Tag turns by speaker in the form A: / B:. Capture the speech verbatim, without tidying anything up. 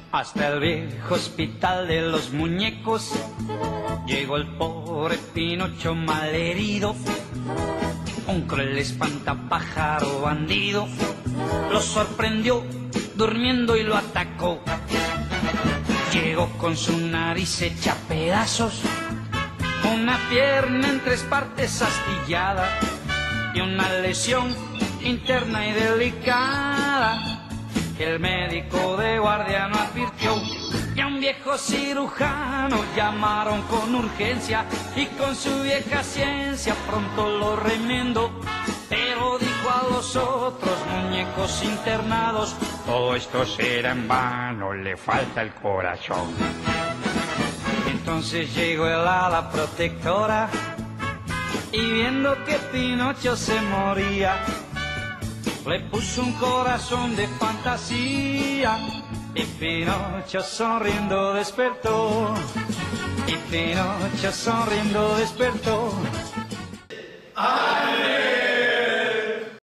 A: Hasta el viejo hospital de los muñecos llegó el pobre Pinocho malherido. Un cruel espantapájaro bandido lo sorprendió durmiendo y lo atacó. Llegó con su nariz hecha pedazos, una pierna en tres partes astillada y una lesión interna y delicada que el médico de guardia no advirtió. Y a un viejo cirujano llamaron con urgencia y con su vieja ciencia pronto lo remendó. Pero dijo a los otros muñecos internados: todo esto será en vano, le falta el corazón. Entonces llegó el hada protectora y viendo que Pinocho se moría, le puso un corazón de fantasía y Pinocho sonriendo despertó. Y Pinocho sonriendo despertó. ¡Ale!